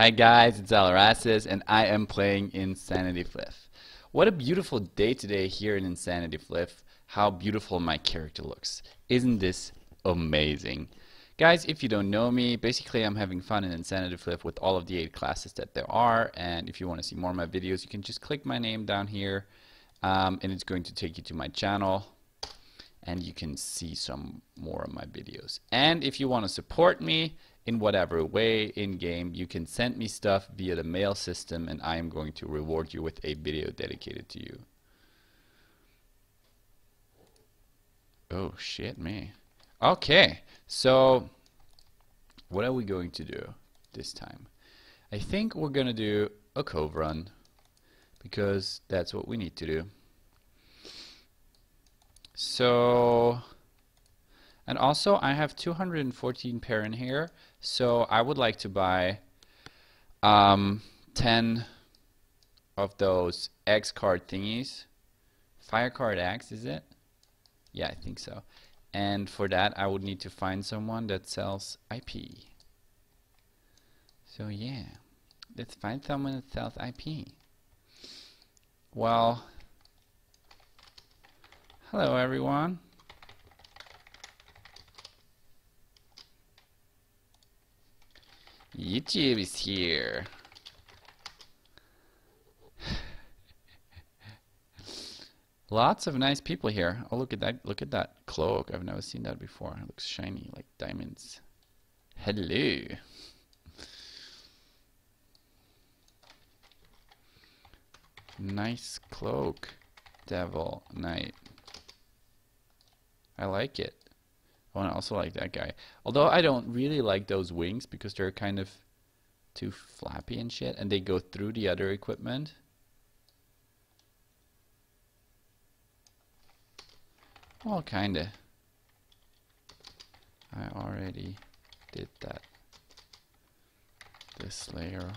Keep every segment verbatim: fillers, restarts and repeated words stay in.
Hi guys, it's Alerassus and I am playing Insanity Flyff. What a beautiful day today here in Insanity Flyff. How beautiful my character looks. Isn't this amazing? Guys, if you don't know me, basically I'm having fun in Insanity Flyff with all of the eight classes that there are, and if you want to see more of my videos, you can just click my name down here, um, and it's going to take you to my channel, and you can see some more of my videos. And if you want to support me in whatever way in game, you can send me stuff via the mail system and I am going to reward you with a video dedicated to you. Oh shit me. Okay, so what are we going to do this time? I think we're gonna do a Cove run because that's what we need to do. So, and also I have two hundred fourteen pair in here, so I would like to buy um, ten of those X card thingies. Fire card X, is it? Yeah, I think so. And for that I would need to find someone that sells I P. So yeah, let's find someone that sells I P. Well, hello everyone. YouTube is here. Lots of nice people here. Oh, look at that. Look at that cloak. I've never seen that before. It looks shiny like diamonds. Hello. Nice cloak. Devil Knight. I like it. Oh, and I also like that guy. Although I don't really like those wings because they're kind of too flappy and shit, and they go through the other equipment. Well, kinda. I already did that. The Slayer,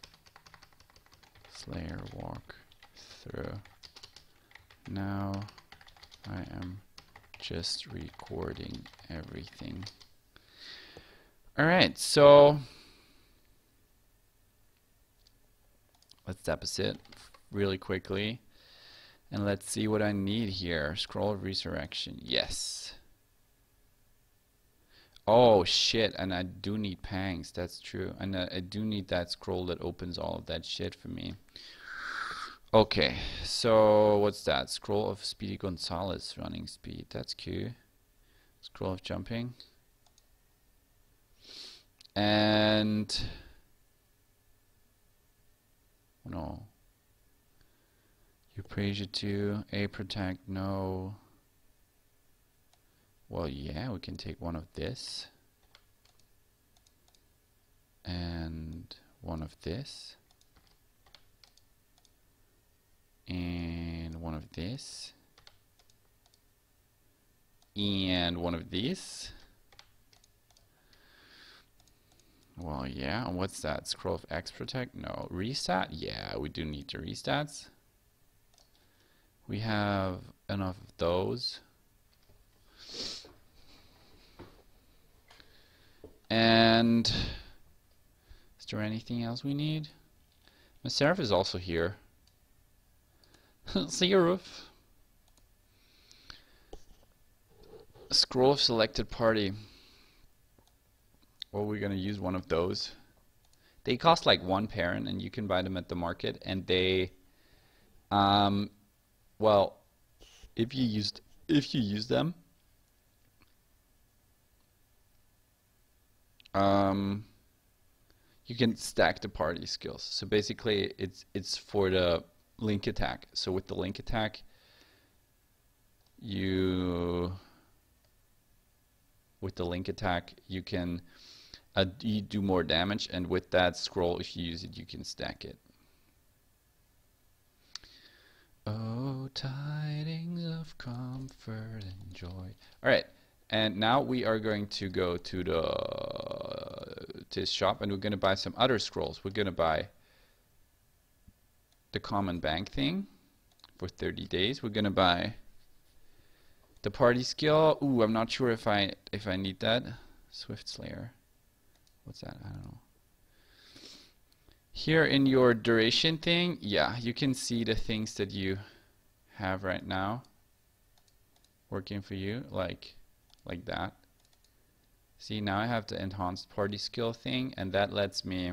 Slayer walk through. Now I am just recording everything. Alright, so let's deposit really quickly and let's see what I need here. Scroll of Resurrection. Yes. Oh shit, and I do need pangs. That's true. And uh, I do need that scroll that opens all of that shit for me. Okay, so what's that? Scroll of Speedy Gonzalez running speed. That's cute. Scroll of jumping. And no. Euprasia two. A protect, no. Well, yeah, we can take one of this. And one of this. And one of this. And one of these. Well, yeah, and what's that? Scroll of X Protect? No. Restat? Yeah, we do need the restats. We have enough of those. And is there anything else we need? Seraph is also here. Seraph. Scroll of Selected Party. Well, we're gonna use one of those. They cost like one parent, and you can buy them at the market. And they, um, well, if you used, if you use them, um, you can stack the party skills. So basically, it's it's for the link attack. So with the link attack, you with the link attack you can uh, you do more damage, and with that scroll, if you use it, you can stack it. Oh, tidings of comfort and joy. All right, and now we are going to go to the to this shop, and we're going to buy some other scrolls. We're going to buy the common bank thing for thirty days. We're gonna buy the party skill. Ooh, I'm not sure if I if I need that. Swift Slayer. What's that? I don't know. Here in your duration thing, yeah, you can see the things that you have right now working for you, like like that. See, now I have the enhanced party skill thing, and that lets me,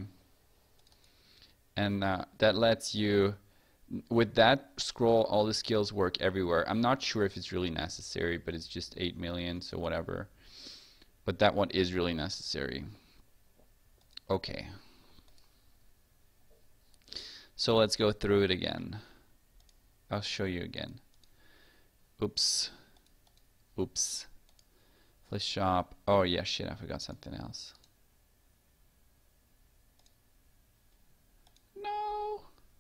and uh, that lets you, with that scroll, all the skills work everywhere. I'm not sure if it's really necessary, but it's just eight million, so whatever. But that one is really necessary. Okay. So let's go through it again. I'll show you again. Oops. Oops. Let's shop. Oh yeah, shit, I forgot something else. No.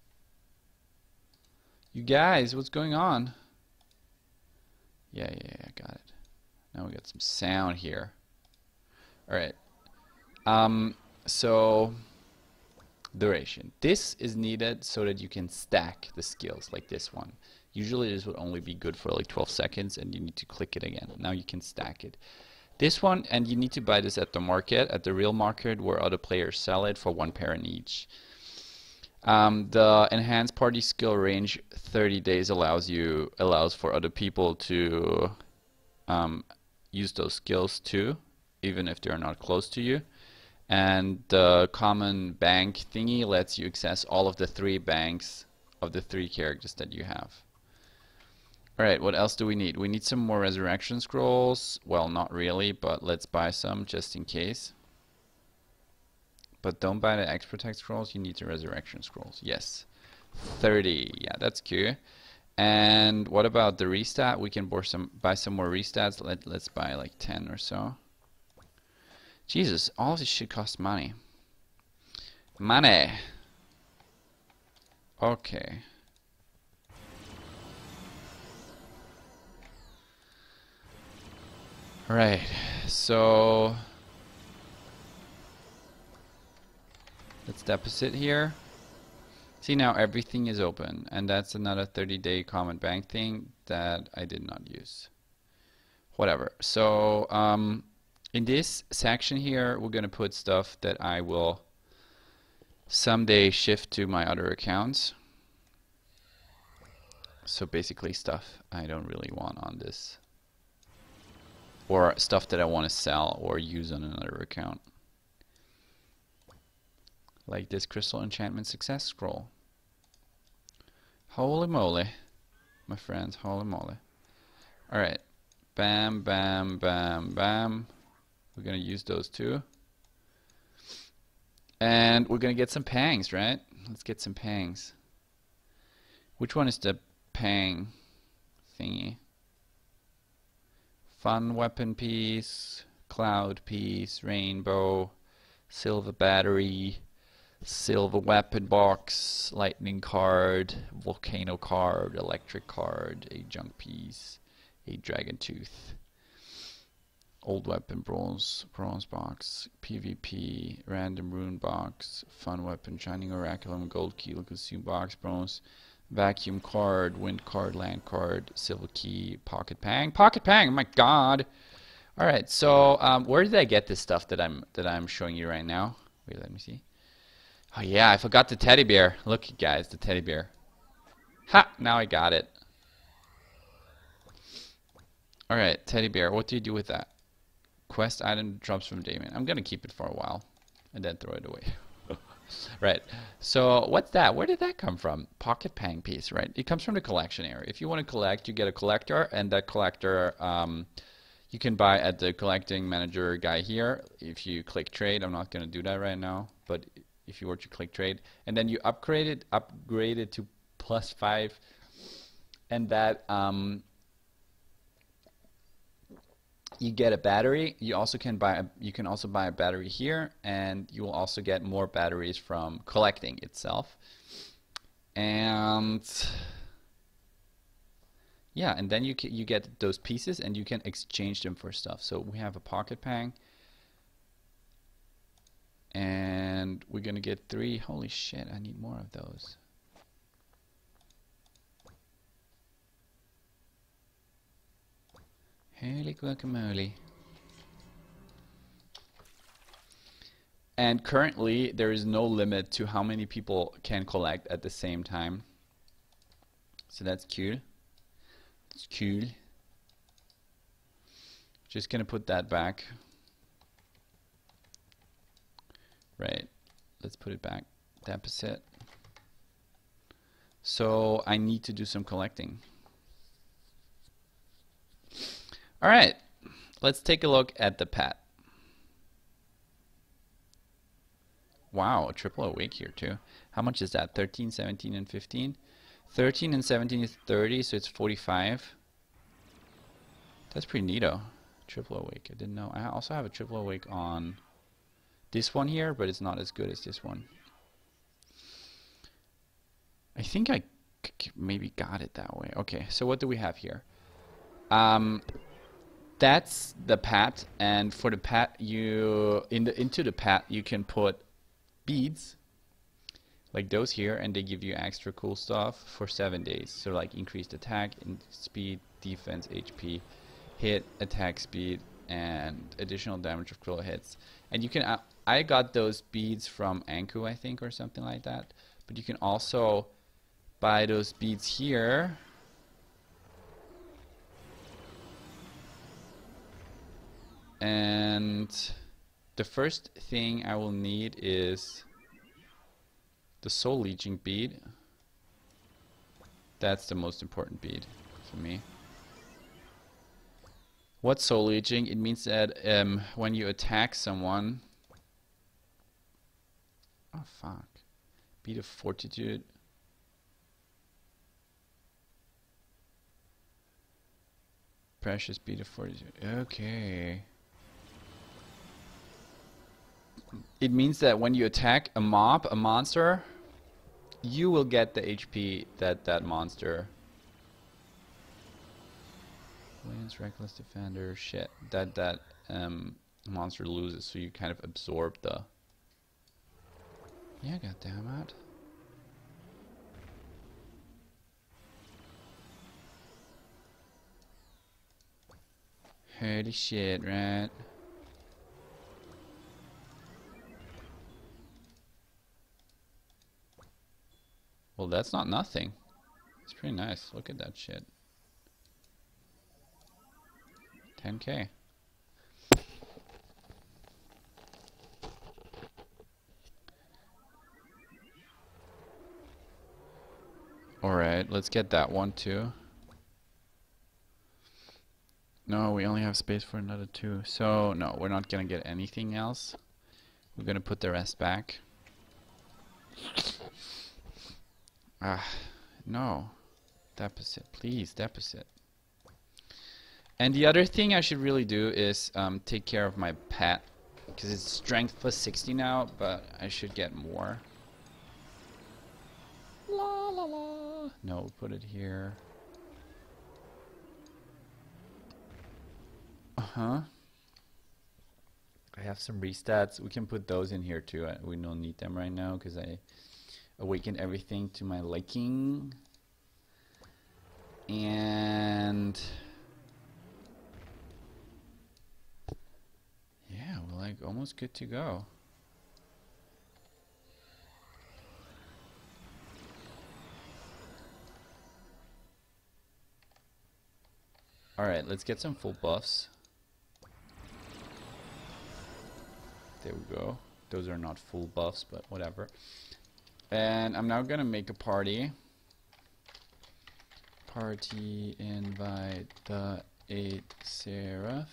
You guys, what's going on? Yeah, yeah, yeah, I got it. Now we got some sound here. All right. Um, so duration. This is needed so that you can stack the skills like this one. Usually this would only be good for like twelve seconds and you need to click it again. Now you can stack it. This one, and you need to buy this at the market, at the real market where other players sell it for one pair in each. Um, the enhanced party skill range thirty days allows you allows for other people to um, use those skills too, even if they're not close to you. And the common bank thingy lets you access all of the three banks of the three characters that you have. Alright, what else do we need? We need some more resurrection scrolls. Well, not really, but let's buy some just in case. But don't buy the X Protect scrolls, you need the resurrection scrolls. Yes. thirty, yeah, that's cool. And what about the restat? We can buy some, buy some more restats. Let, let's buy like ten or so. Jesus, all of this shit costs money. Money. Okay. Alright, so let's deposit here. See, now everything is open, and that's another thirty day common bank thing that I did not use. Whatever. So um, in this section here, we're going to put stuff that I will someday shift to my other accounts. So basically stuff I don't really want on this, or stuff that I want to sell or use on another account. Like this crystal enchantment success scroll. Holy moly, my friends, holy moly. Alright, bam, bam, bam, bam. We're gonna use those two. And we're gonna get some pangs, right? Let's get some pangs. Which one is the pang thingy? Fun weapon piece, cloud piece, rainbow, silver battery, silver weapon box, lightning card, volcano card, electric card, a junk piece, a dragon tooth, old weapon bronze, bronze box, PvP, random rune box, fun weapon, shining oraculum, gold key, consume box, bronze, vacuum card, wind card, land card, silver key, pocket pang, pocket pang. Oh my god! All right, so um, where did I get this stuff that I'm that I'm showing you right now? Wait, let me see. Oh yeah, I forgot the teddy bear. Look, guys, the teddy bear. Ha! Now I got it. All right, teddy bear. What do you do with that? Quest item drops from Damien. I'm gonna keep it for a while, and then throw it away. Right. So what's that? Where did that come from? Pocket pang piece, right? It comes from the collection area. If you want to collect, you get a collector, and that collector um, you can buy at the collecting manager guy here. If you click trade, I'm not going to do that right now, but if you were to click trade, and then you upgrade it, upgrade it to plus five, and that um, you get a battery. You also can buy a, you can also buy a battery here, and you will also get more batteries from collecting itself. And yeah, and then you can, you get those pieces and you can exchange them for stuff. So we have a pocket pang, and we're gonna get three. Holy shit, I need more of those. Holy guacamole. And currently, there is no limit to how many people can collect at the same time. So that's cool. It's cool. Just gonna put that back. Right. Let's put it back. Deposit. So I need to do some collecting. All right. Let's take a look at the pet. Wow, a triple awake here too. How much is that? thirteen, seventeen, and fifteen? thirteen and seventeen is thirty, so it's forty-five. That's pretty neato. Triple awake. I didn't know. I also have a triple awake on this one here, but it's not as good as this one. I think I maybe got it that way. Okay, so what do we have here? Um, that's the pat, and for the pat, you in the into the pat you can put beads like those here, and they give you extra cool stuff for seven days. So like increased attack, in speed, defense, H P, hit, attack speed, and additional damage of critical hits. And you can uh, I got those beads from Anku, I think, or something like that. But you can also buy those beads here. And the first thing I will need is the soul leeching bead. That's the most important bead for me. What's soul leeching? It means that um, when you attack someone, oh fuck, bead of fortitude. Precious bead of fortitude. Okay. It means that when you attack a mob, a monster, you will get the H P that that monster. Lance, reckless defender, shit. That that um, monster loses, so you kind of absorb the. Yeah, goddammit. Holy shit, right? Well, that's not nothing. It's pretty nice. Look at that shit. ten K. Alright, let's get that one too. No, we only have space for another two. So, no, we're not gonna get anything else. We're gonna put the rest back. Ah, no. Deposit, please, deposit. And the other thing I should really do is um, take care of my pet, because it's strength plus sixty now, but I should get more. La la la. No, put it here. Uh-huh. I have some restats. We can put those in here too. I, we don't need them right now because I awakened everything to my liking. And yeah, we're like almost good to go. Alright, let's get some full buffs. There we go. Those are not full buffs, but whatever. And I'm now gonna make a party. Party invite the eight Seraph.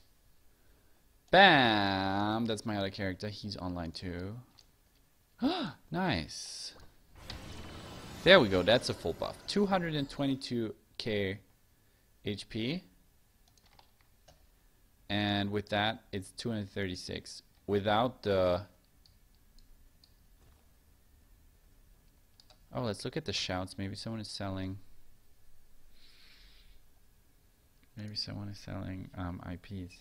Bam! That's my other character. He's online too. Nice. There we go. That's a full buff. two hundred twenty-two K H P. And with that, it's two hundred thirty-six. Without the... Oh, let's look at the shouts. Maybe someone is selling... Maybe someone is selling um, I Ps.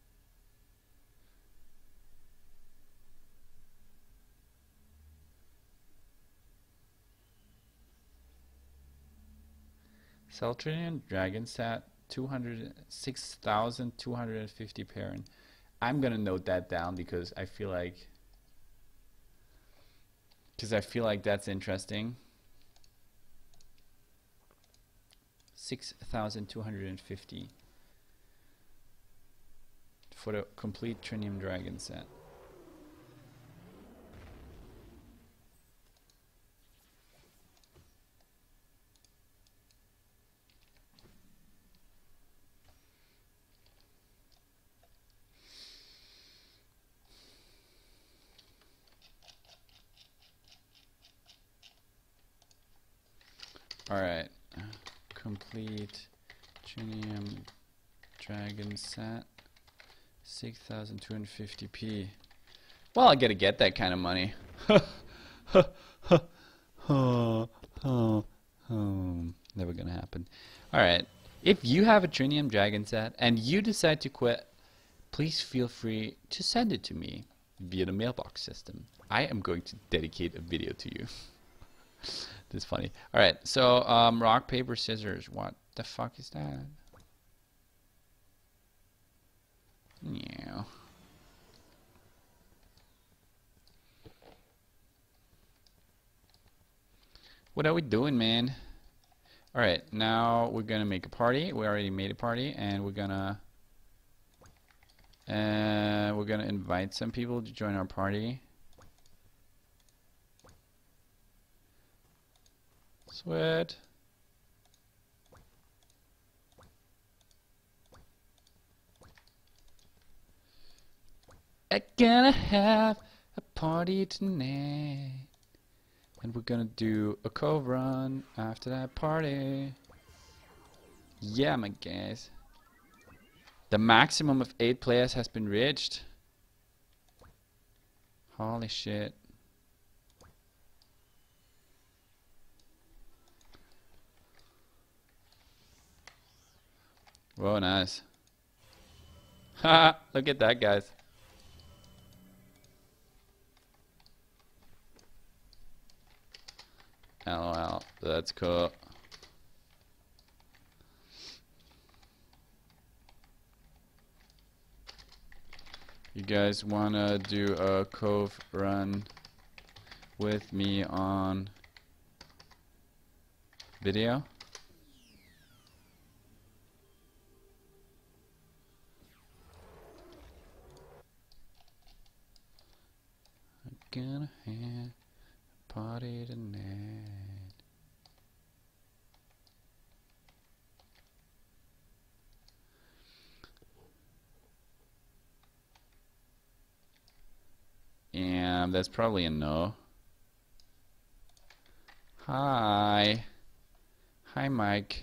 Celtrian Dragon Sat, two hundred six thousand two hundred fifty parent. I'm gonna note that down because I feel like because I feel like that's interesting. six thousand two hundred fifty for the complete Trinium Dragon set. Alright, complete Trinium Dragon set, six thousand two hundred fifty p. Well, I gotta get that kind of money. Never gonna happen. Alright, if you have a Trinium Dragon set and you decide to quit, please feel free to send it to me via the mailbox system. I am going to dedicate a video to you. This is funny. Alright, so um, rock, paper, scissors. What the fuck is that? Yeah. What are we doing, man? Alright, now we're gonna make a party. We already made a party, and we're gonna uh, we're gonna invite some people to join our party. Sweat. I'm gonna have a party tonight, and we're gonna do a Cove run after that party. Yeah, my guys. The maximum of eight players has been reached. Holy shit. Whoa, nice. Haha, look at that, guys. LOL, that's cool. You guys wanna do a Cove run with me on video? I'm gonna have a party tonight. And that's probably a no. Hi. Hi, Mike.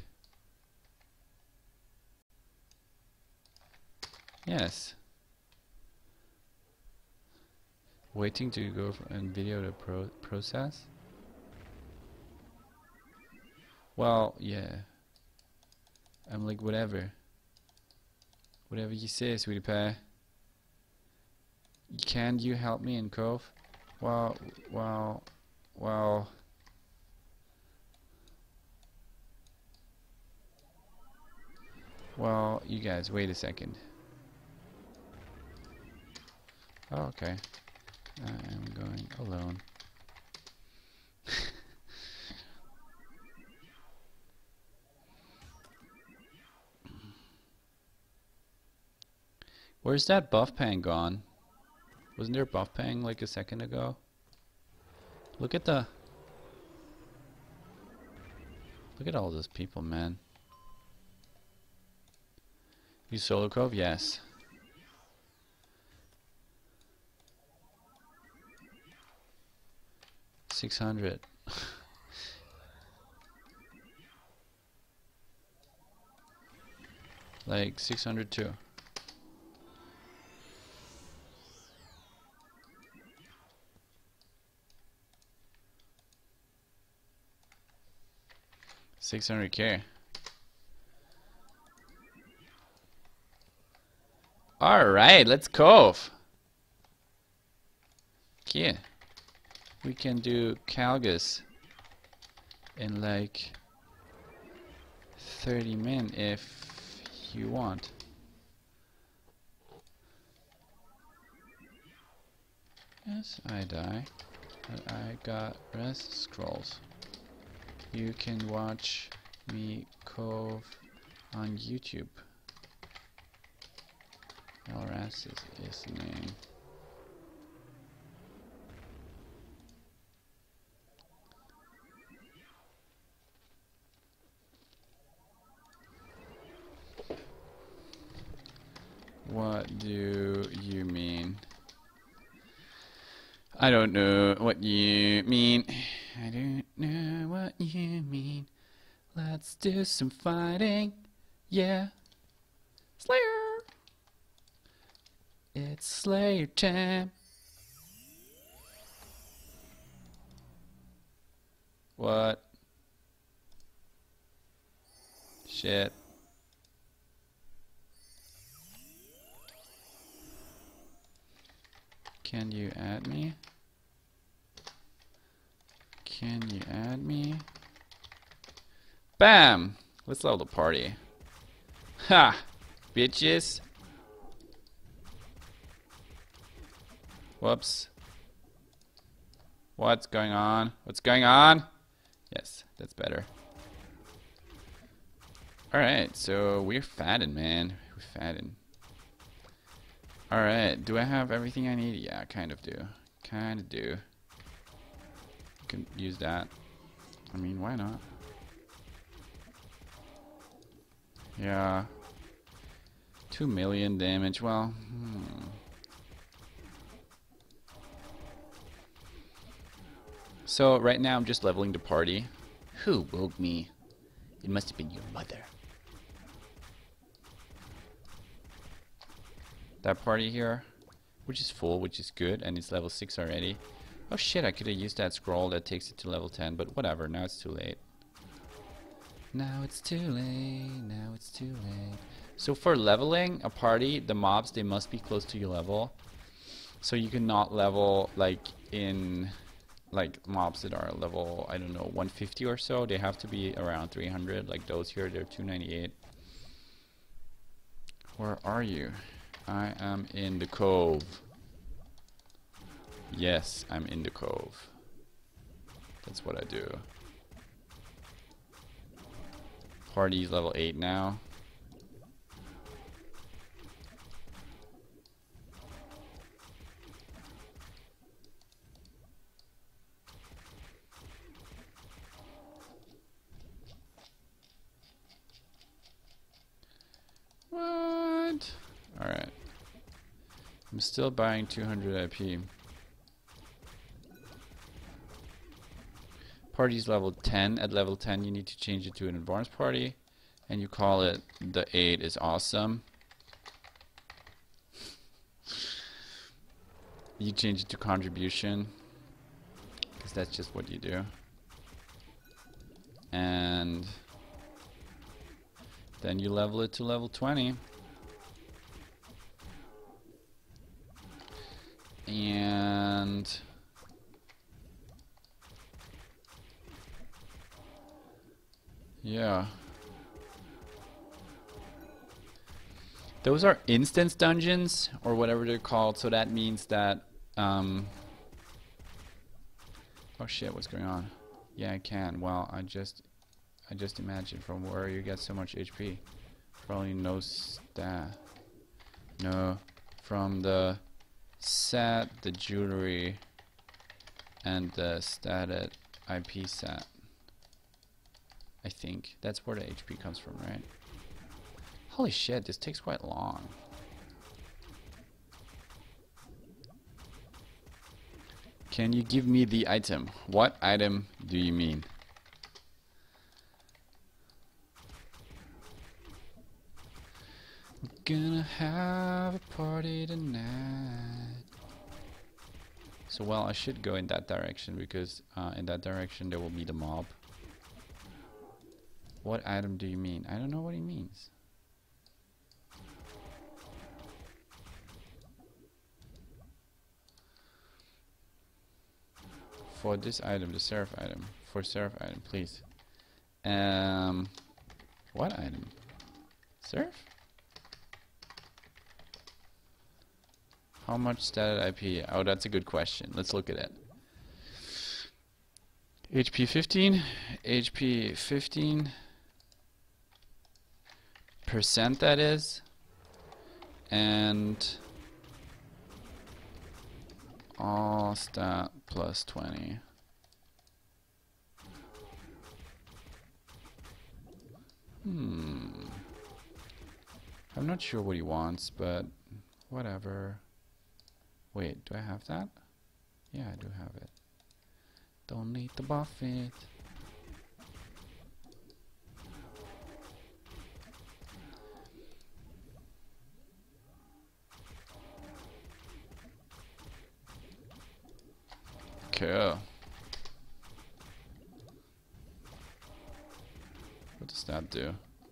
Yes. Waiting to go for and video the pro process? Well, yeah. I'm like, whatever. Whatever you say, sweetie pie. Can you help me in Cove? Well, well, well. Well, you guys, wait a second. Oh, okay. I am going alone. Where's that buff pang gone? Wasn't there a buff pang like a second ago? Look at the... Look at all those people, man. You solo Cove? Yes. six hundred. Like six hundred too. six hundred K. Alright, let's Cove. Okay. We can do Calgus in like thirty min if you want. Yes, I die. But I got rest scrolls. You can watch me Cove on YouTube. Alerassus is the name. What do you mean? I don't know what you mean. I don't know what you mean. Let's do some fighting. Yeah. Slayer. It's Slayer time. What? Shit. Can you add me? Can you add me? Bam! Let's level the party. Ha! Bitches. Whoops. What's going on? What's going on? Yes, that's better. Alright, so we're fatting, man. We're fatting. Alright, do I have everything I need? Yeah, I kind of do. Kind of do. You can use that. I mean, why not? Yeah. Two million damage. Well, hmm. So right now I'm just leveling the party. Who woke me? It must have been your mother. That party here, which is full, which is good, and it's level six already. Oh shit, I could have used that scroll that takes it to level ten, but whatever, now it's too late. Now it's too late, now it's too late. So for leveling a party, the mobs, they must be close to your level. So you cannot level like in like mobs that are level, I don't know, one fifty or so. They have to be around three hundred, like those here, they're two ninety-eight. Where are you? I am in the Cove. Yes, I'm in the Cove. That's what I do. Party's level eight now. What? Alright. I'm still buying two hundred I P. Party's level ten. At level ten you need to change it to an advanced party. And you call it the eight is awesome. You change it to contribution. Because that's just what you do. And then you level it to level twenty. And yeah. Those are instance dungeons or whatever they're called, so that means that um oh shit, what's going on? Yeah, I can. Well, I just I just imagine from where you get so much H P. Probably no stat. No, from the set, the jewelry, and the stated I P set. I think that's where the H P comes from, right? Holy shit, this takes quite long. Can you give me the item? What item do you mean? We're gonna have a party tonight. So well, I should go in that direction because uh, in that direction there will be the mob. What item do you mean? I don't know what he means. For this item, the seraph item. For seraph item, please. Um, what item? Seraph? How much stated I P? Oh, that's a good question. Let's look at it. H P fifteen, H P fifteen percent that is, and all stat plus twenty. Hmm. I'm not sure what he wants, but whatever. Wait, do I have that? Yeah, I do have it. Don't need to buff it. Cool. What does that do?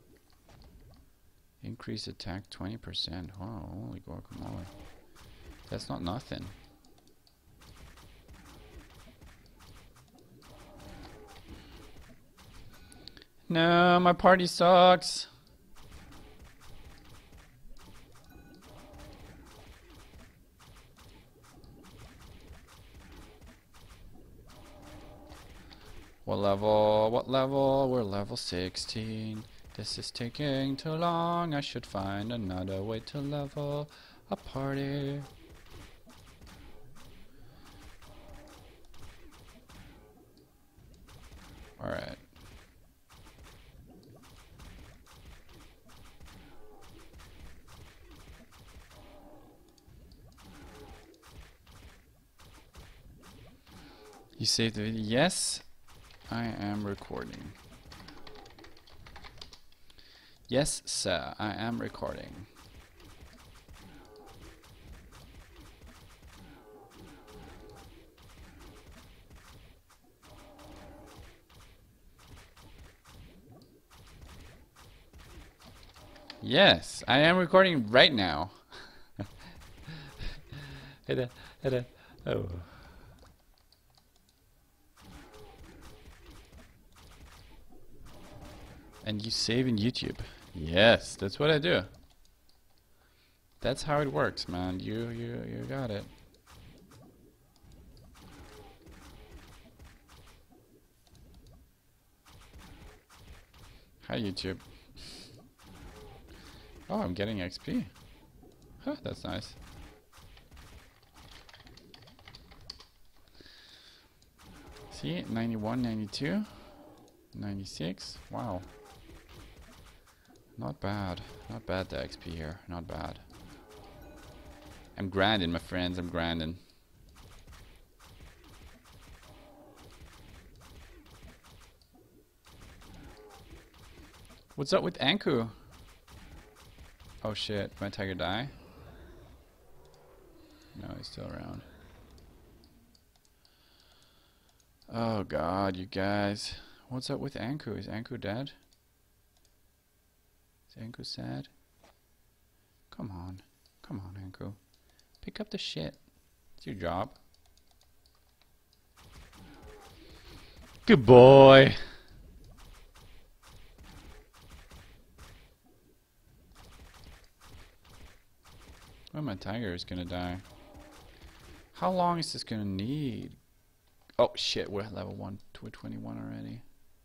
Increase attack twenty percent. Wow, holy guacamole. That's not nothing. No, my party sucks. What level? What level? We're level sixteen. This is taking too long. I should find another way to level a party. Alright. You saved the video? Yes, I am recording. Yes, sir, I am recording. Yes, I am recording right now. Hit hit oh. And you save in YouTube. Yes, that's what I do. That's how it works, man. You you you got it. Hi YouTube. Oh, I'm getting X P. Huh, that's nice. See, ninety-one, ninety-two, ninety-six. Wow. Not bad. Not bad, the X P here. Not bad. I'm grinding, my friends. I'm grinding. What's up with Anku? Oh shit, did my tiger die? No, he's still around. Oh god, you guys. What's up with Anku? Is Anku dead? Is Anku sad? Come on. Come on, Anku. Pick up the shit. It's your job. Good boy. Well, my tiger is gonna die. How long is this gonna need? Oh shit, we're at level one to twenty-one already.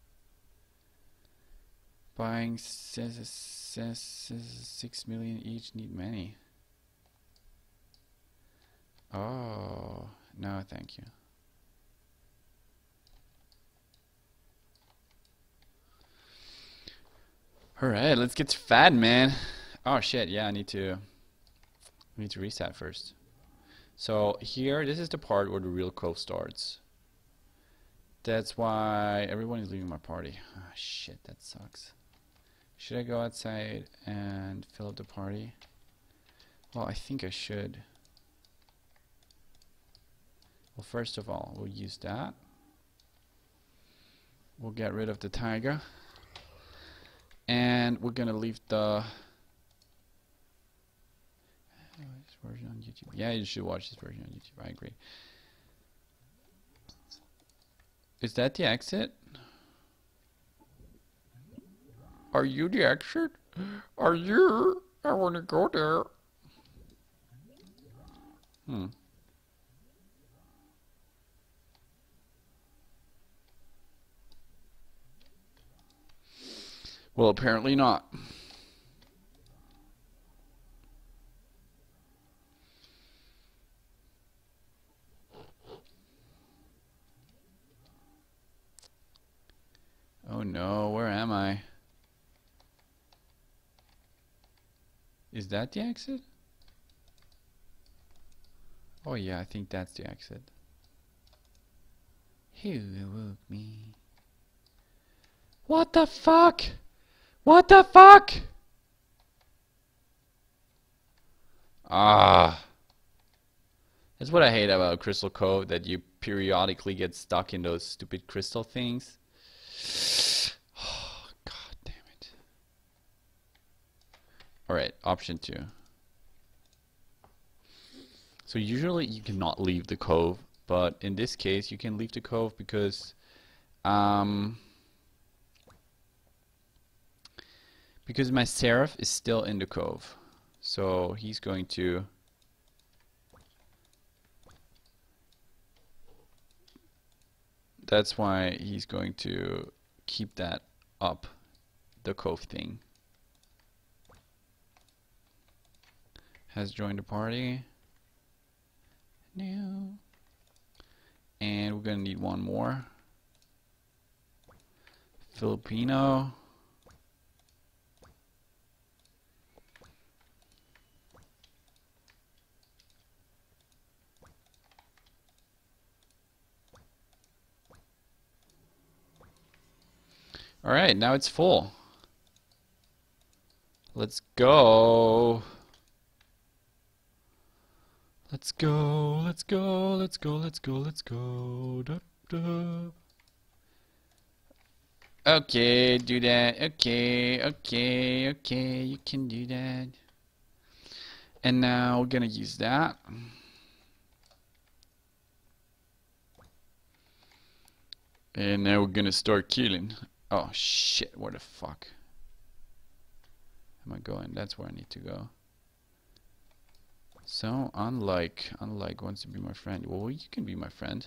Buying says, says, says six million each, need many. Oh, no, thank you. Alright, let's get fat, man. Oh shit, yeah, I need to I need to reset first. So here, this is the part where the real Cove starts. That's why everyone is leaving my party. Ah, shit, that sucks. Should I go outside and fill up the party? Well, I think I should. Well, first of all, we'll use that. We'll get rid of the tiger. And we're gonna leave the this version on YouTube. Yeah, you should watch this version on YouTube. I agree. Is that the exit? Are you the exit? Are you? I want to go there. Hmm. Well, apparently not. Oh no, where am I? Is that the exit? Oh yeah, I think that's the exit. Who awoke me? What the fuck? What the fuck? Ah. That's what I hate about Crystal Cove, that you periodically get stuck in those stupid crystal things. Oh, god damn it. Alright, option two. So usually you cannot leave the cove, but in this case you can leave the cove because um, because my Seraph is still in the cove. So he's going to that's why he's going to keep that up, the cove thing. Has joined the party. New. And we're gonna need one more. Filipino. Alright, now it's full. Let's go. Let's go, let's go, let's go, let's go, let's go. Da, da. Okay, do that. Okay, okay, okay, you can do that. And now we're gonna use that. And now we're gonna start killing. Oh shit, where the fuck am I going? That's where I need to go. So, unlike, unlike wants to be my friend. Well, you can be my friend.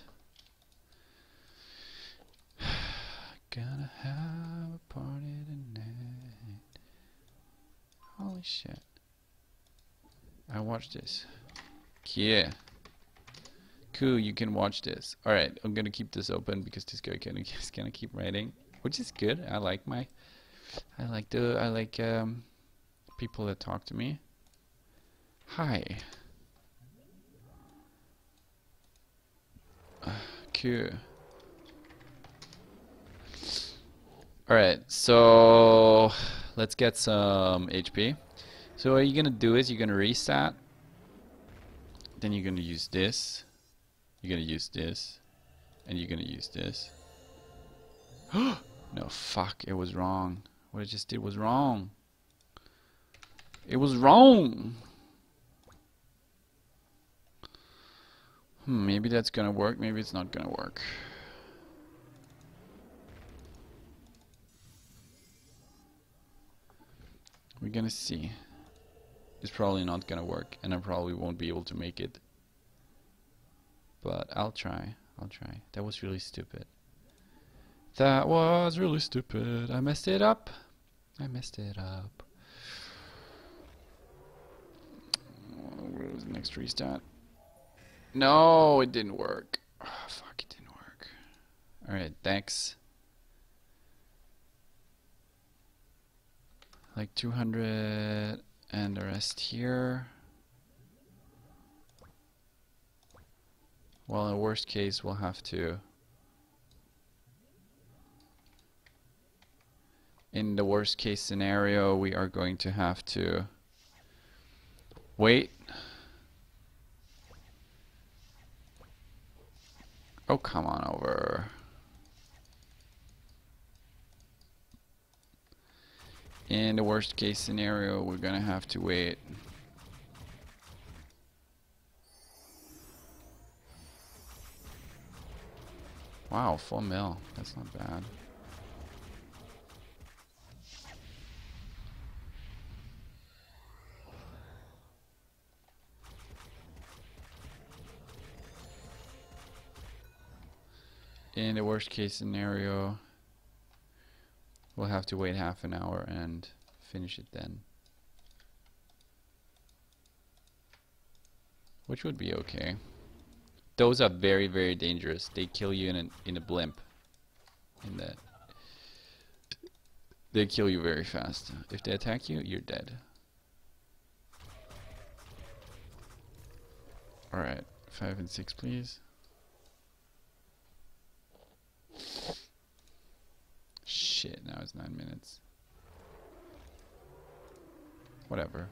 Gonna have a party tonight. Holy shit. I watched this. Yeah. Cool, you can watch this. Alright, I'm gonna keep this open because this guy can, is gonna keep writing. Which is good. I like my I like the I like um people that talk to me. Hi. Uh, cool. Alright, so let's get some H P. So what you're gonna do is you're gonna reset. Then you're gonna use this. You're gonna use this. And you're gonna use this. No, fuck, it was wrong. What I just did was wrong. It was wrong. Hmm, maybe that's gonna work, maybe it's not gonna work. We're gonna see. It's probably not gonna work, and I probably won't be able to make it. But I'll try. I'll try. That was really stupid. That was really stupid. I messed it up. I messed it up. Where was the next restart? No, it didn't work. Oh, fuck, it didn't work. Alright, thanks. Like two hundred and the rest here. Well, in the worst case, we'll have to... In the worst case scenario, we are going to have to wait. Oh, come on over. In the worst case scenario, we're gonna have to wait. Wow, full mill. That's not bad. In the worst case scenario, We'll have to wait half an hour and finish it then. Which would be okay. Those are very, very dangerous. They kill you in a, in a blimp. In that. They kill you very fast. If they attack you, you're dead. Alright, five and six please. Shit, now it's nine minutes. Whatever.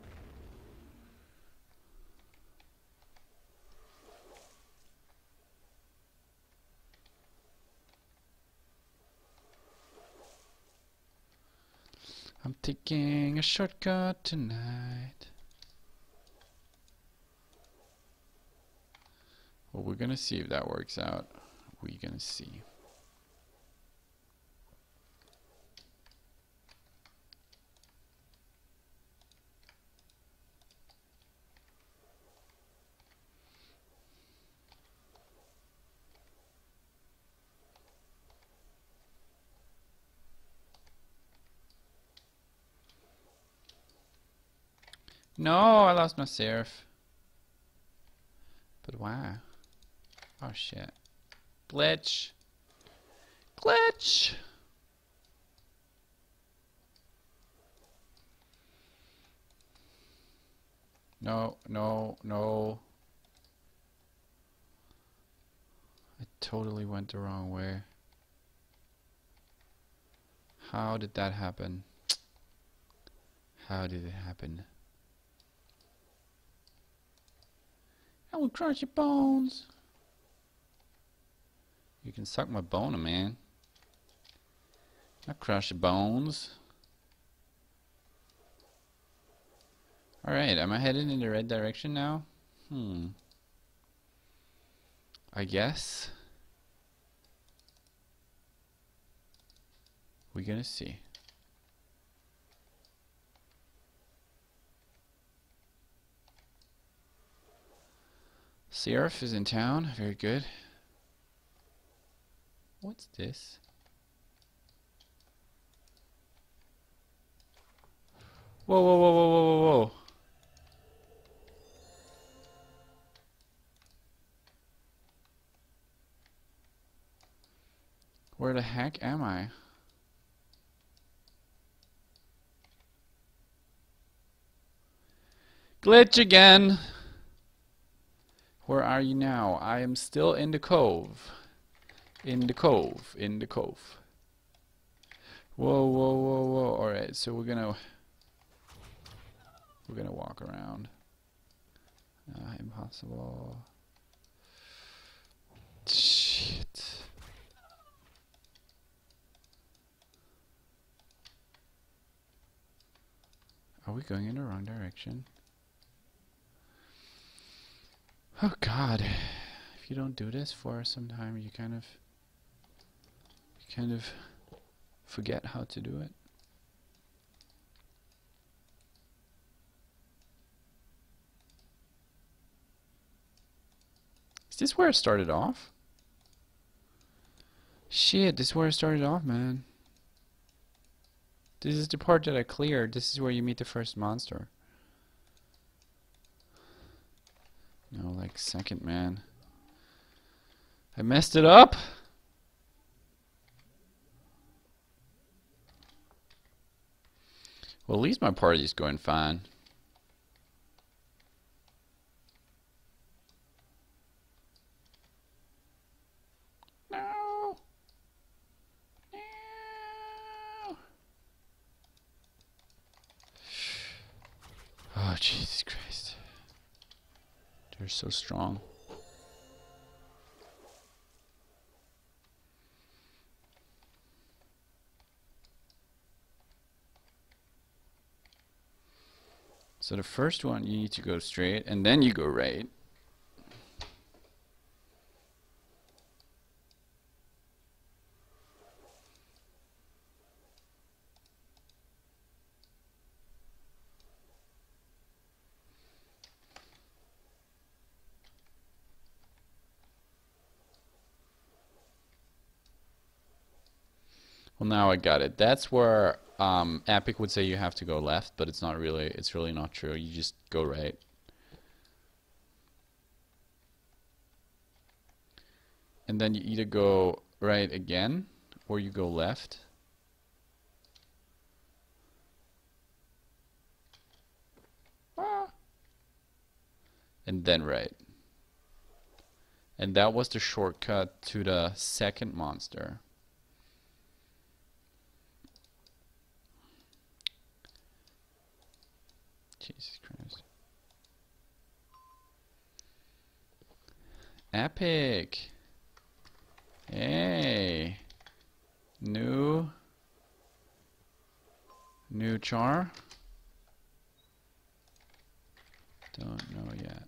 I'm taking a shortcut tonight. Well, we're gonna see if that works out. We're gonna see. No, I lost my seraph. But why? Oh shit. Glitch. Glitch. No, no, no. I totally went the wrong way. How did that happen? How did it happen? I will crush your bones. You can suck my boner, man. I'll crush your bones. Alright, am I headed in the right direction now? Hmm. I guess. We're gonna see. Seraph is in town. Very good. What's this? Whoa, whoa, whoa, whoa, whoa, whoa, whoa. Where the heck am I? Glitch again! Where are you now? I am still in the cove. In the cove. In the cove. Whoa, whoa, whoa, whoa. Alright, so we're gonna... We're gonna walk around. Uh, impossible. Shit. Are we going in the wrong direction? Oh God. If you don't do this for some time, you kind of... You kind of forget how to do it. Is this where it started off? Shit, this is where it started off, man. This is the part that I cleared. This is where you meet the first monster. No, like second, man. I messed it up? Well, at least my party's going fine. No. No. Oh, Jesus Christ. They're so strong. So the first one, you need to go straight, and then you go right. Well, now I got it. That's where um, Epic would say you have to go left, but it's not really. It's really not true. You just go right. And then you either go right again, or you go left. Ah. And then right. And that was the shortcut to the second monster. Jesus Christ. Epic. Hey. New. New char. Don't know yet.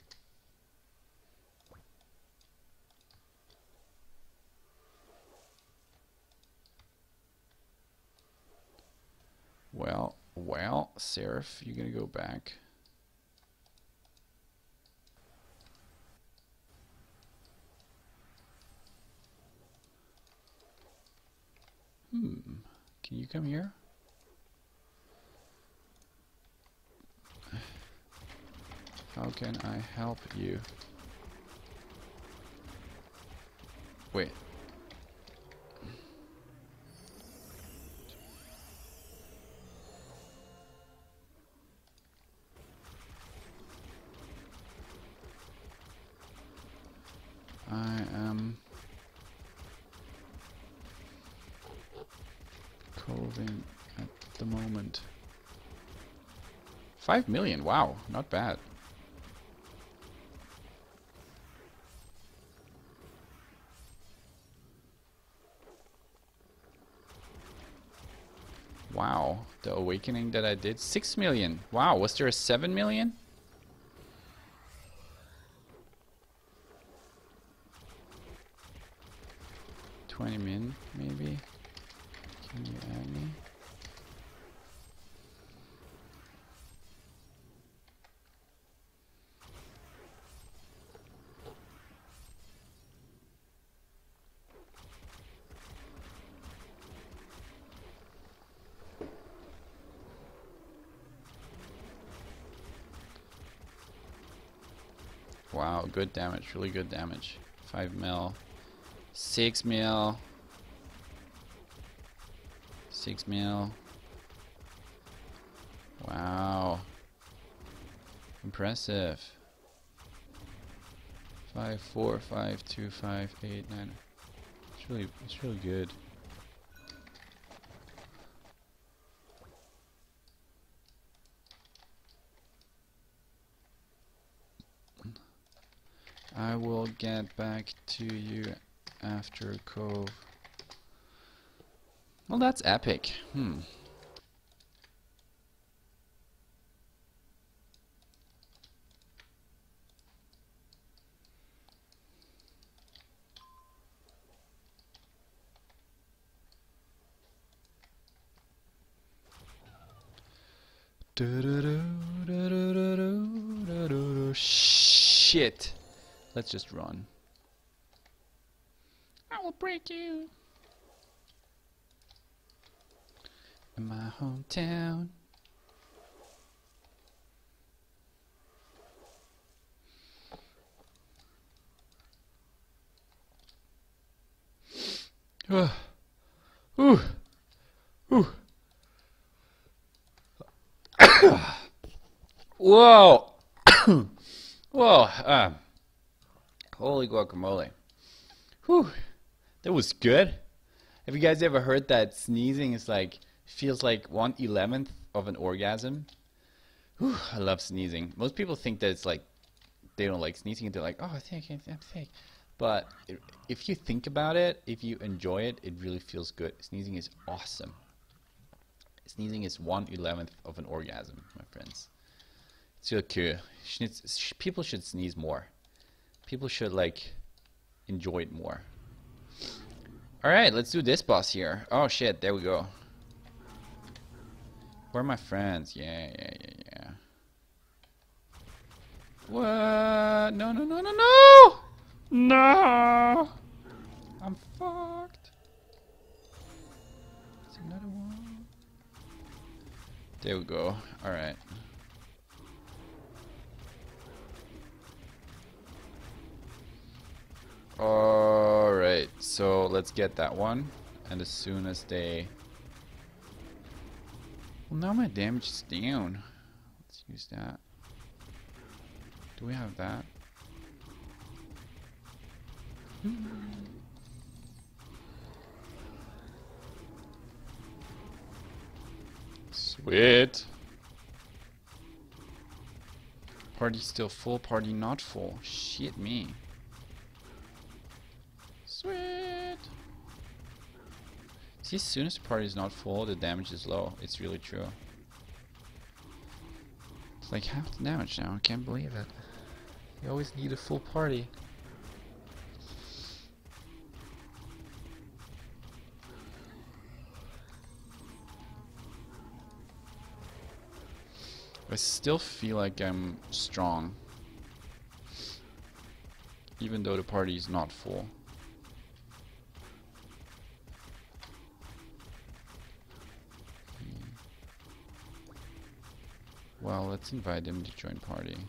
Well, well, Seraph, you're gonna go back. Hmm. Can you come here? How can I help you? Wait. I am coving at the moment. Five million, wow, not bad. Wow, the awakening that I did, six million. Wow, was there a seven million? twenty min, maybe? Can you add me? Wow, good damage, really good damage. Five mil. Six mil. Six mil. Wow. Impressive. Five, four, five, two, five, eight, nine. It's really, it's really good. I will get back to you after Cove. Well, that's epic. Hmm. Shit. Let's just run. I will break you. In my hometown. Uh, ooh. Ooh. Whoa. Whoa. Uh, holy guacamole. Whew. That was good. Have you guys ever heard that sneezing is like, feels like one eleventh of an orgasm? Whew, I love sneezing. Most people think that it's like, they don't like sneezing and they're like, oh, I think I'm fake. But if you think about it, if you enjoy it, it really feels good. Sneezing is awesome. Sneezing is one eleventh of an orgasm, my friends. It's really cool. People should sneeze more. People should like enjoy it more. All right, let's do this boss here. Oh shit, there we go. Where are my friends? Yeah, yeah, yeah, yeah. What? No, no, no, no, no! No! I'm fucked. Another one. There we go. Alright. Alright, so let's get that one. And as soon as they... Well, now my damage is down. Let's use that. Do we have that? Sweet. Party still full, party not full. Shit me. Sweet. See, as soon as the party is not full, the damage is low. It's really true. It's like half the damage now. I can't believe it. You always need a full party. I still feel like I'm strong, even though the party is not full. Well, let's invite him to join party.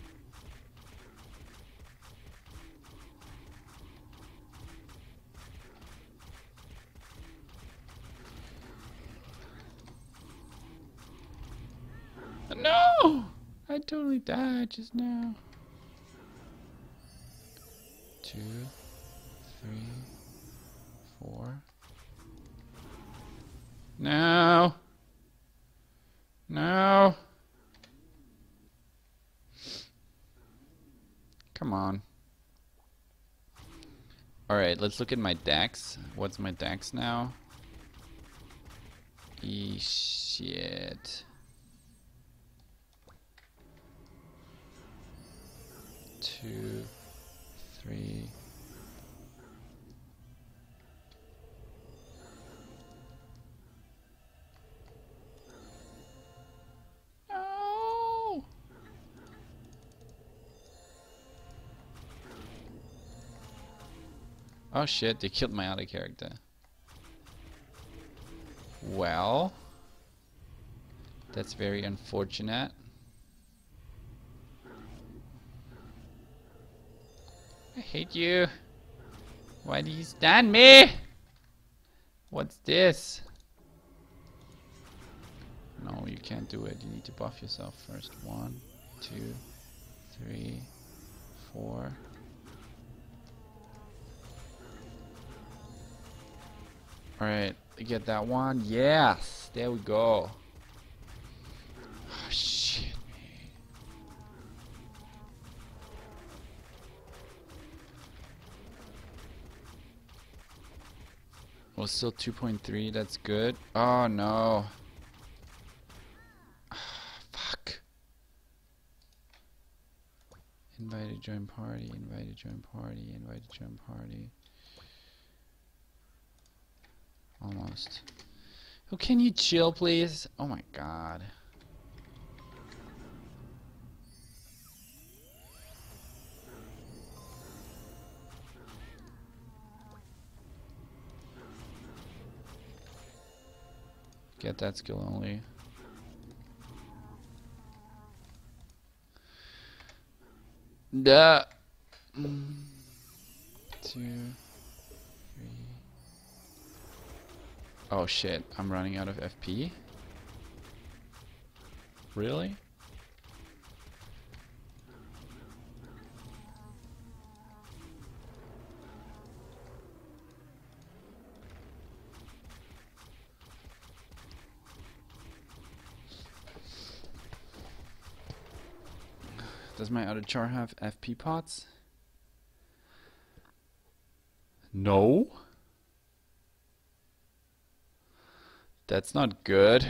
No! I totally died just now. Two, three, four. No! No! Come on. Alright, let's look at my dex. What's my dex now? E shit. Two, three. No. Oh shit, they killed my other character. Well, that's very unfortunate. I hate you. Why do you stand me? What's this? No, you can't do it. You need to buff yourself first. One, two, three, four. Alright, get that one. Yes! There we go. Oh, shit. Well, still two point three, that's good. Oh no. Fuck. Invite to join party, invite to join party, invite to join party. Almost. Oh, can you chill, please? Oh my god. Get that skill only. Duh. Mm. Two, three. Oh shit, I'm running out of F P? Really? Does my other char have F P pots? No. That's not good.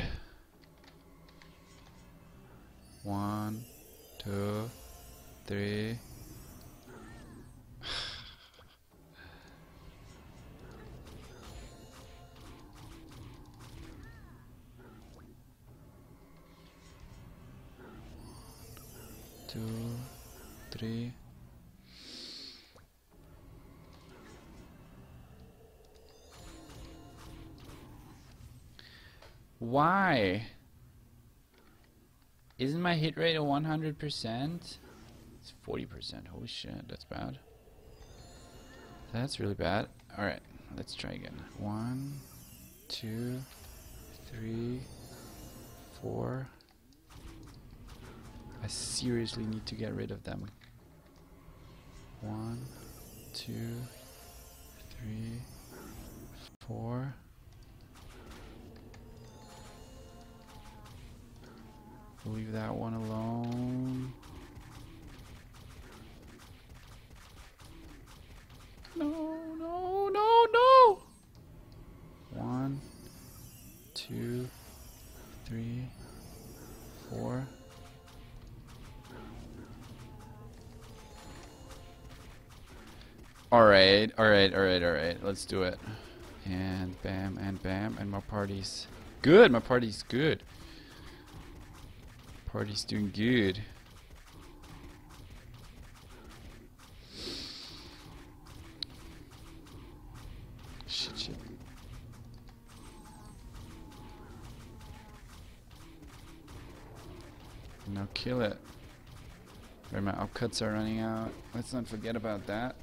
One, two, three. Two, three. Why? Isn't my hit rate a one hundred percent? It's forty percent. Holy shit, that's bad. That's really bad. Alright, let's try again. One, two, three, four. I seriously need to get rid of them. One, two, three, four. Leave that one alone. No, no, no, no! One, two, three, four. Alright, alright, alright, alright. Let's do it. And bam, and bam, and my party's good. My party's good. Party's doing good. Shit, shit. Now kill it. Where my upcuts are running out. Let's not forget about that.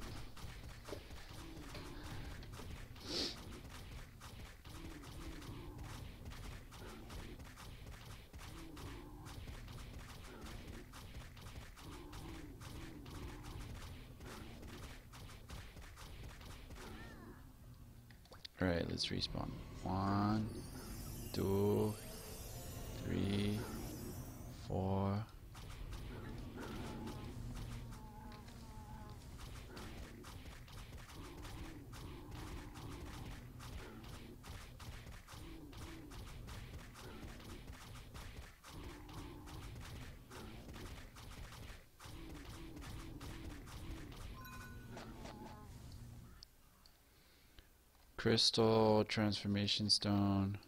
Alright, let's respawn. One, two, three, four. Crystal transformation stone.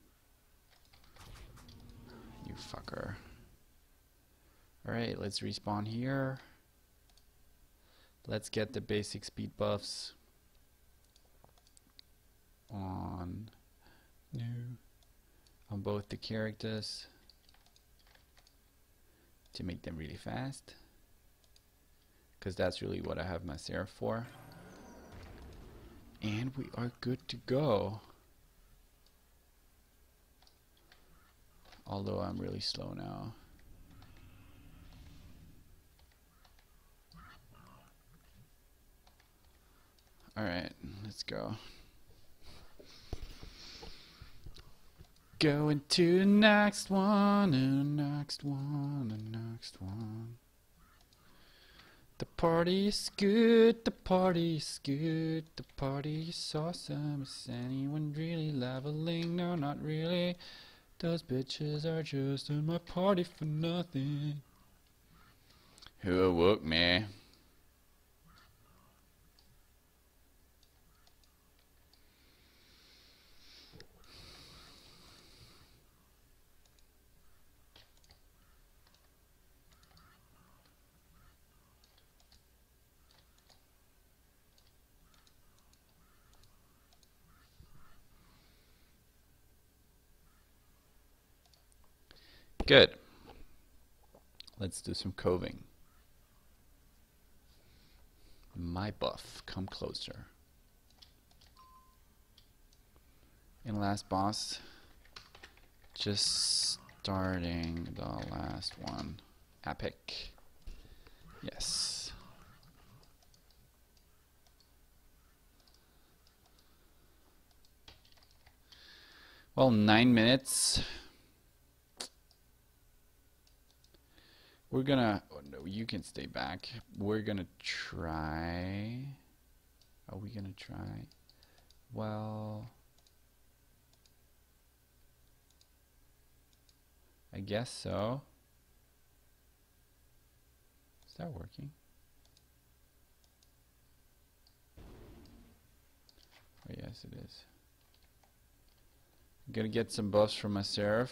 You fucker. Alright, let's respawn here. Let's get the basic speed buffs on new on both the characters to make them really fast, because that's really what I have my Seraph for. And we are good to go. Although I'm really slow now. Alright, let's go. Going to the next one, and the next one, and the next one. The party's good, the party's good, the party's awesome. Is anyone really leveling? No, not really. Those bitches are just in my party for nothing. Who awoke me? Good. Let's do some coving. My buff, come closer. And last boss, just starting the last one. Epic. Yes. Well, nine minutes. We're gonna, oh no, you can stay back. We're gonna try. Are we gonna try? Well, I guess so. Is that working? Oh yes, it is. I'm gonna get some buffs from my Seraph.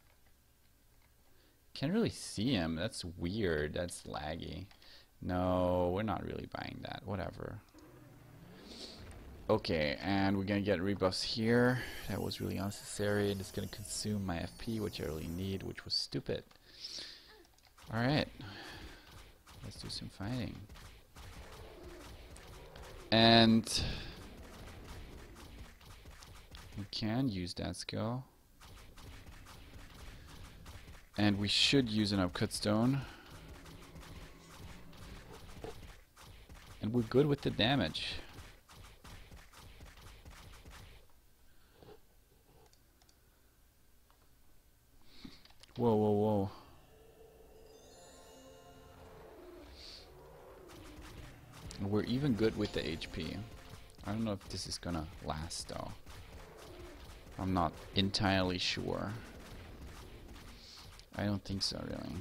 Can't really see him. That's weird. That's laggy. No, we're not really buying that. Whatever. Okay, and we're gonna get rebuffs here. That was really unnecessary, and it's gonna consume my F P, which I really need, which was stupid. Alright. Let's do some fighting. And we can use that skill. And we should use an upcut stone. And we're good with the damage. Whoa, whoa, whoa. We're even good with the H P. I don't know if this is gonna last though. I'm not entirely sure. I don't think so, really.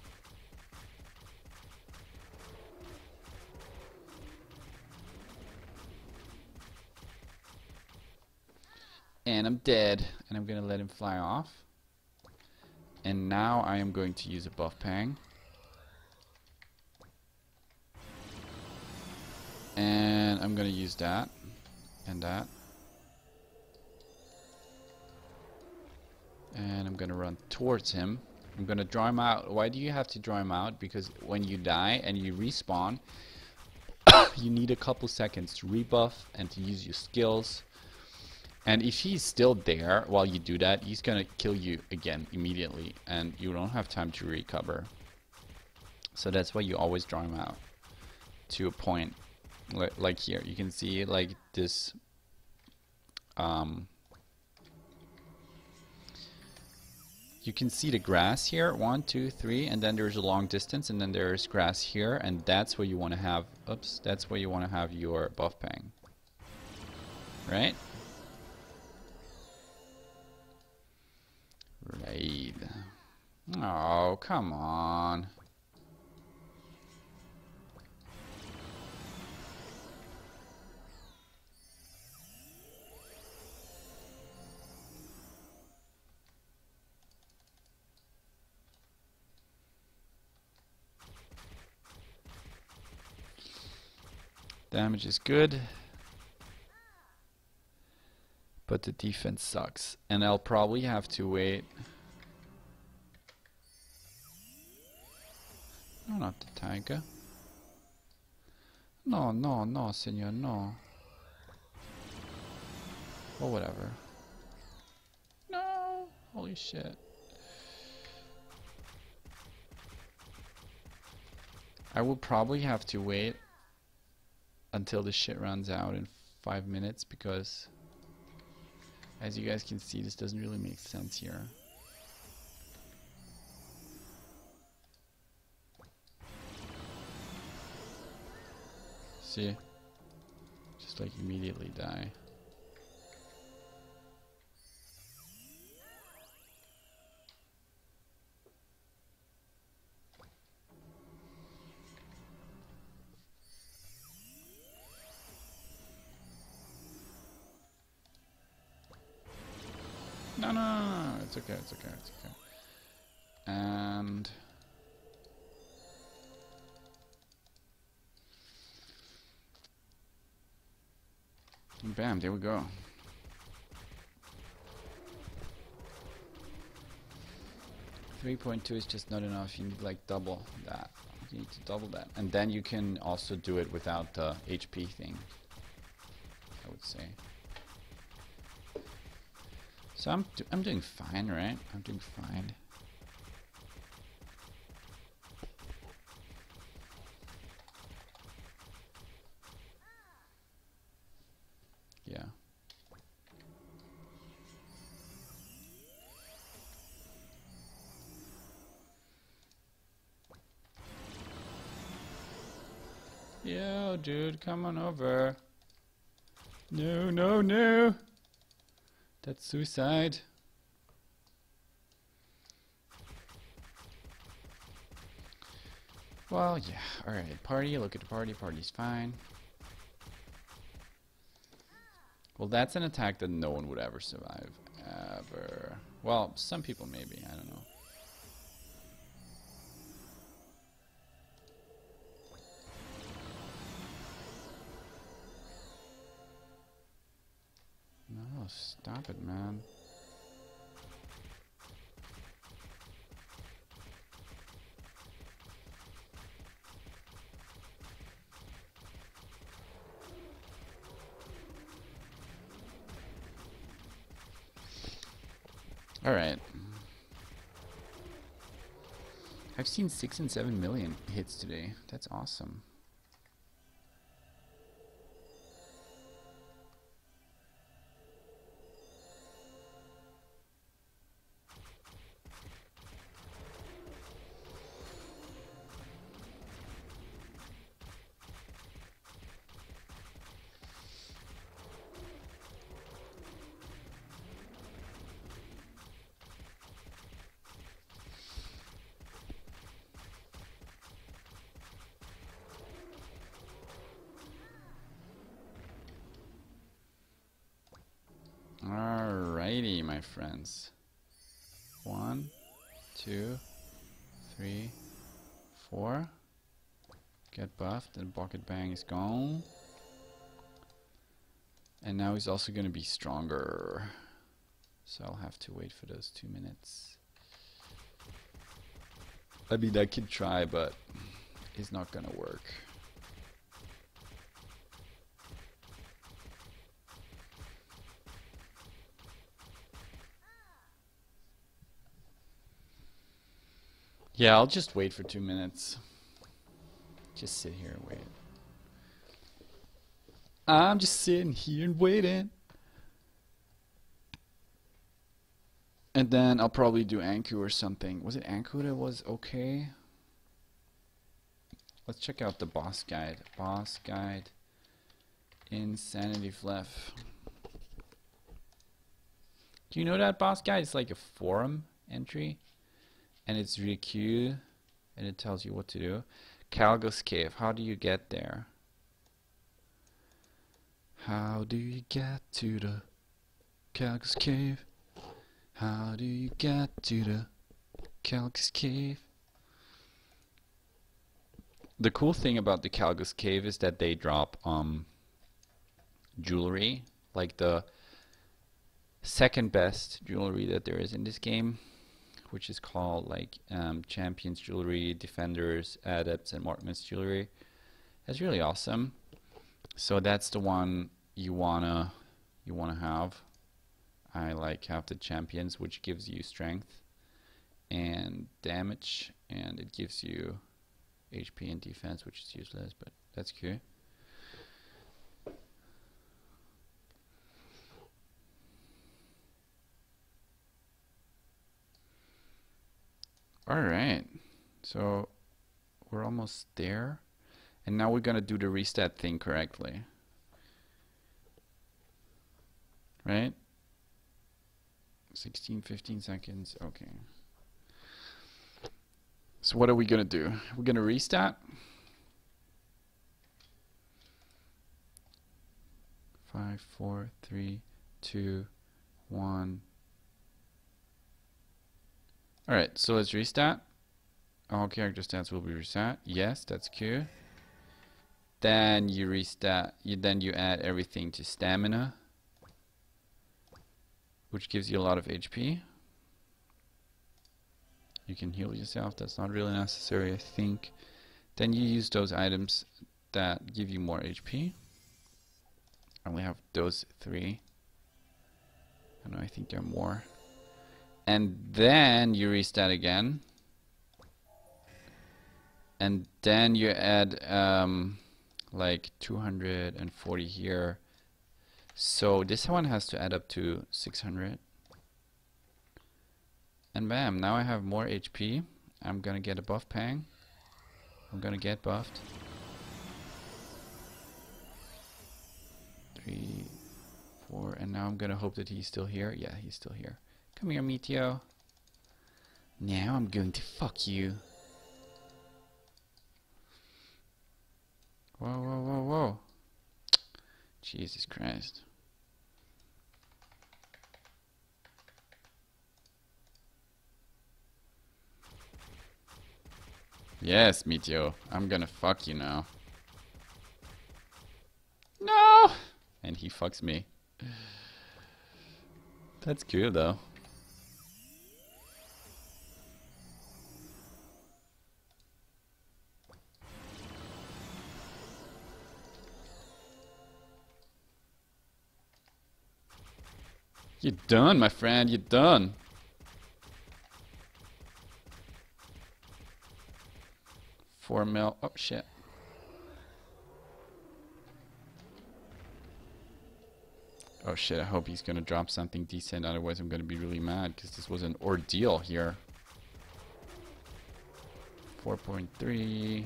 And I'm dead, and I'm gonna let him fly off. And now I am going to use a buff pang. And I'm gonna use that and that. And I'm gonna run towards him. I'm gonna draw him out. Why do you have to draw him out? Because when you die and you respawn, you need a couple seconds to rebuff and to use your skills. And if he's still there while you do that, he's gonna kill you again immediately, and you don't have time to recover. So that's why you always draw him out to a point. Like, like here, you can see like this. Um, you can see the grass here, one, two, three, and then there's a long distance, and then there's grass here, and that's where you want to have. Oops, that's where you want to have your buff pang. Right? Right. Oh, come on. Damage is good, but the defense sucks, and I'll probably have to wait. No, not the tiger. No, no, no, senor, no. Or whatever. No! Holy shit. I will probably have to wait until the shit runs out in five minutes, because as you guys can see, this doesn't really make sense here. See? Just like immediately die. No, no, no, no, it's okay, it's okay, it's okay. And bam, there we go. three point two is just not enough. You need like double that. You need to double that. And then you can also do it without the H P thing, I would say. So I'm, do I'm doing fine, right? I'm doing fine. Yeah. Yo, dude, come on over. No, no, no. That's suicide. Well, yeah, alright. Party, look at the party. Party's fine. Well, that's an attack that no one would ever survive. Ever. Well, some people maybe. I don't know. Oh, stop it, man. Alright. I've seen six and seven million hits today. That's awesome. Alrighty, my friends. One, two, three, four. Get buffed, and Bucket Bang is gone. And now he's also going to be stronger. So I'll have to wait for those two minutes. I mean, I can try, but it's not going to work. Yeah, I'll just wait for two minutes. Just sit here and wait. I'm just sitting here and waiting. And then I'll probably do Anku or something. Was it Anku that was okay? Let's check out the boss guide. Boss guide. Insanity Flyff. Do you know that boss guide? It's like a forum entry. And it's really cute, and it tells you what to do. Calgus Cave, how do you get there? How do you get to the Calgus Cave? How do you get to the Calgus Cave? The cool thing about the Calgus Cave is that they drop um, jewelry, like the second best jewelry that there is in this game, which is called like um, Champions Jewelry, Defenders, Adepts, and Marksman's Jewelry. That's really awesome. So that's the one you wanna you wanna have. I like have the Champions, which gives you strength and damage, and it gives you H P and defense, which is useless, but that's cool. Alright, so we're almost there, and now we're gonna do the reset thing correctly, right? sixteen, fifteen seconds, okay. So what are we gonna do? We're gonna restart. Five, four, three, two, one. Alright, so let's restart. All character stats will be reset. Yes, that's cool. Then you restart. You then you add everything to stamina, which gives you a lot of H P. You can heal yourself. That's not really necessary, I think. Then you use those items that give you more H P. I only have those three. I know. I think there are more. And then you restart again, and then you add um, like two hundred forty here. So this one has to add up to six hundred. And bam, now I have more H P. I'm gonna get a buff pang. I'm gonna get buffed. Three, four, and now I'm gonna hope that he's still here. Yeah, he's still here. Come here, Meteo. Now I'm going to fuck you. Whoa, whoa, whoa, whoa. Jesus Christ. Yes, Meteo. I'm gonna fuck you now. No! And he fucks me. That's cool though. You're done, my friend, you're done. Four mil. Oh shit. Oh shit, I hope he's gonna drop something decent, otherwise I'm gonna be really mad because this was an ordeal here. four point three,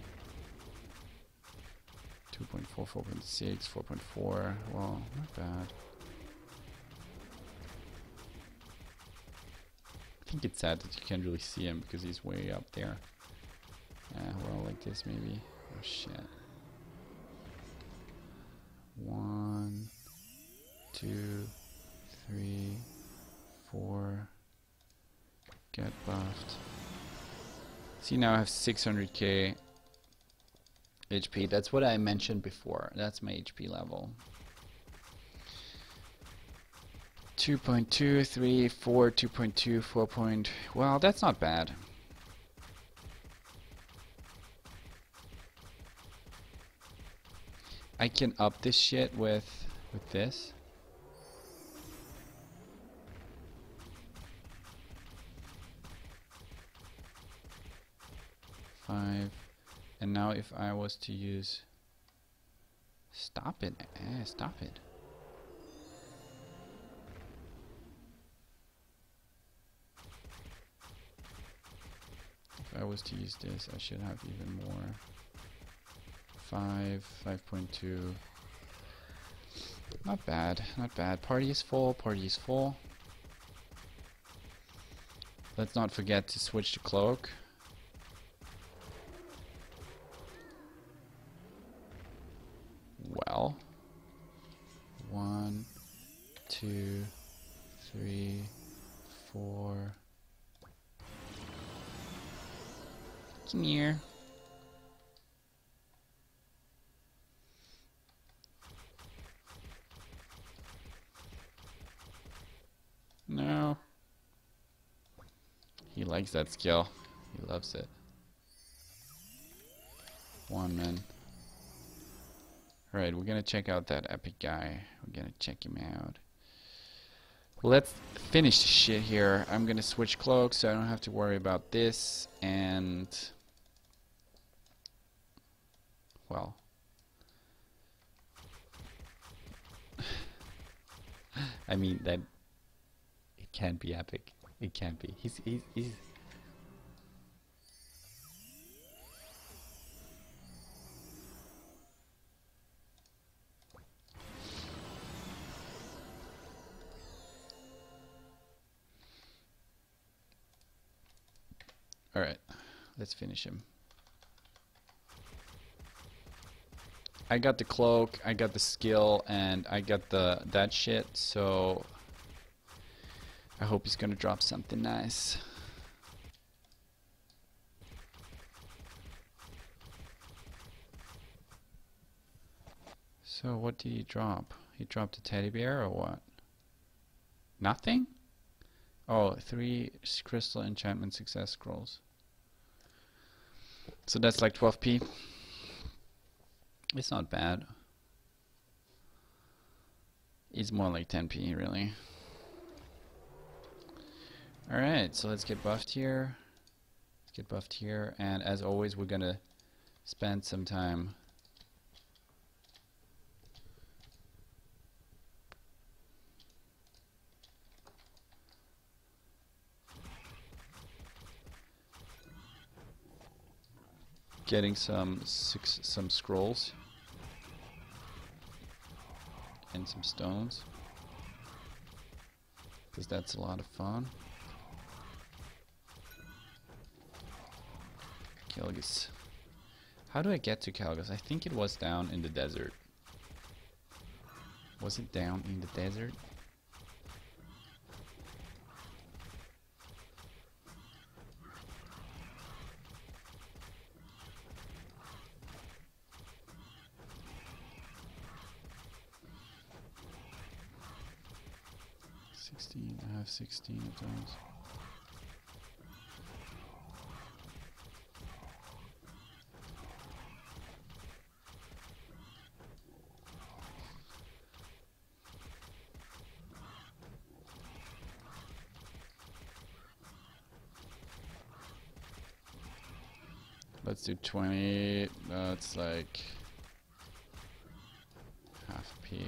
two point four, four point six, four point four. Well, not bad. I think it's sad that you can't really see him because he's way up there. Uh, well, like this maybe. Oh shit. One, two, three, four. Get buffed. See, now I have six hundred K H P. That's what I mentioned before. That's my H P level. two point two, three, four, two point two, four. Point, well, that's not bad. I can up this shit with with this. Five. And now if I was to use... Stop it. Eh, stop it. If I was to use this, I should have even more. Five, five point two. Not bad, not bad. Party is full, party is full. Let's not forget to switch to cloak. Well, one, two, three, four. Come here. No. He likes that skill. He loves it. One man. Alright, we're gonna check out that epic guy. We're gonna check him out. Let's finish the shit here. I'm gonna switch cloaks so I don't have to worry about this. And... well... I mean, that... it can't be epic. It can't be. He's... he's... he's Alright, let's finish him. I got the cloak, I got the skill, and I got the that shit, so I hope he's gonna drop something nice. So what did he drop? He dropped a teddy bear or what? Nothing? Oh, three crystal enchantment success scrolls. So that's like twelve P. It's not bad. It's more like ten P really. Alright, so let's get buffed here. Let's get buffed here. And as always, we're gonna spend some time getting some six, some scrolls and some stones, because that's a lot of fun. Kelgus. How do I get to Kelgus? I think it was down in the desert. Was it down in the desert? sixteen, I have sixteen of those. Let's do twenty. That's like half P.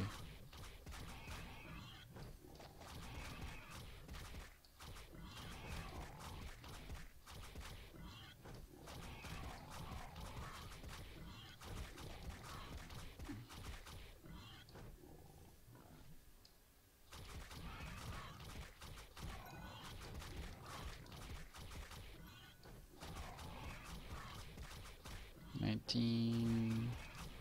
nineteen.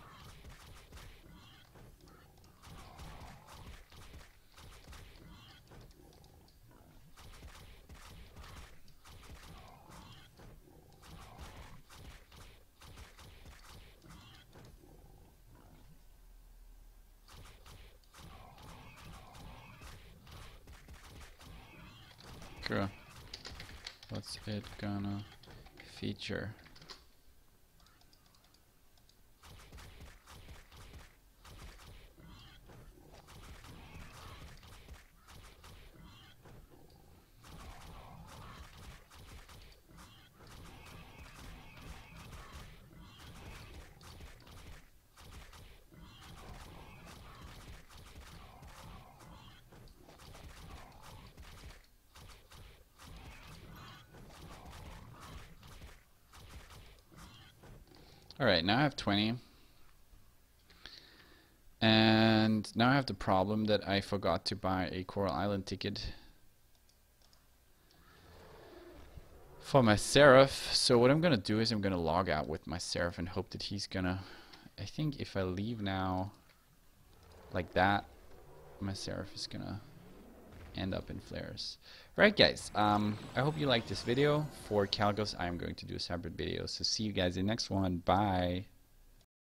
Cool. What's it gonna feature? Alright, now I have twenty. And now I have the problem that I forgot to buy a Coral Island ticket for my Seraph. So what I'm gonna do is I'm gonna log out with my Seraph and hope that he's gonna... I think if I leave now like that, my Seraph is gonna end up in flares. Right, guys, um, I hope you liked this video. For Calgos, I'm going to do a separate video. So see you guys in the next one. Bye.